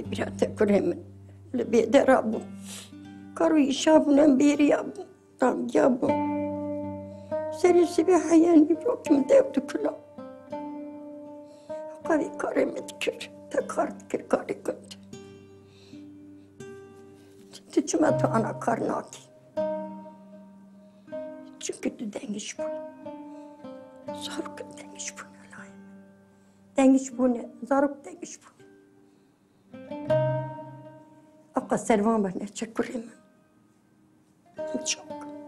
برات كريم لبيد رابو كارو يشابون بيريابو رام جابو سري سبيحة يعني بروكم داود كلا قاري كريم تكر تكارت كاري كنت تجمعت أنا كارناكي çünkü dengiş bu. Zaruk dengiş bu ne lan? Dengiş bu ne? Zaruk dengiş bu. Abla servan var ne çekürüm. Çok.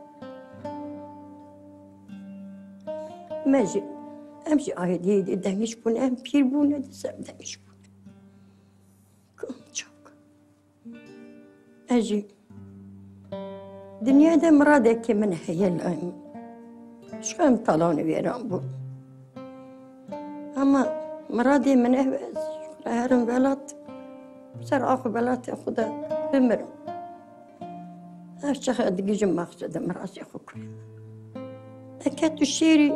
Meci, emci ayeti dengiş bu ne? Em pir bu ne desem dengiş bu ne? Çok. Eci. Dünyada muradeki min heyelim. Şu an talonu veren bu. Ama muradi min evez. Her'in velat. Ser akı velat kuda bilmiyorum. Her şey gücüm maksadı muradi kukurim. Eketü şiiri.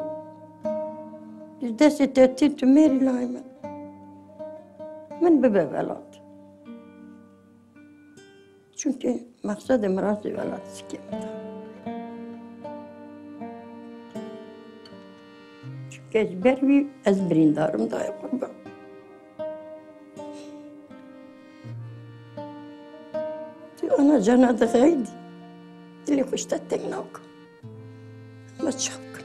Desi tehdit tümeri laymen. Min bibe velat. Çünkü maksadı muradi velat sikimde. Çünkü ezber bir ezberindarım da kurban. أنا جنة غايدي اللي خشت التناوك ما تشوك